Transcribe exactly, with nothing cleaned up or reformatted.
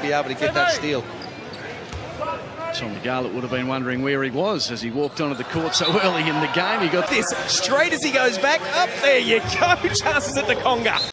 be able to get that steal. Tom Garlett would have been wondering where he was as he walked onto the court so early in the game. He got this straight as he goes back. Up there you go. Chances at the conga.